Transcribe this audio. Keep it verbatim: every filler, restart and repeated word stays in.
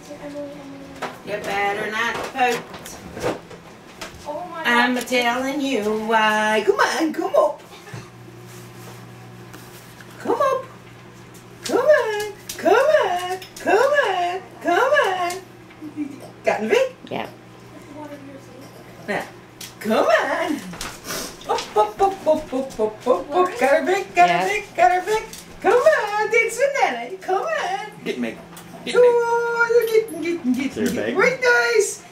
You better not pout. I'm telling you why. Come on, come up. Come up. Come on, come on, come on, come on. Got it, Vic? Yeah. Now, come on. Up, up, up, up, up, up, up, up. Got her, Vic, got her, Vic, got her, Vic. Come on, dance with Nana. Come on. Get me. Get me. Oh, you're getting, getting, getting, Is there a getting. bag? Right, guys.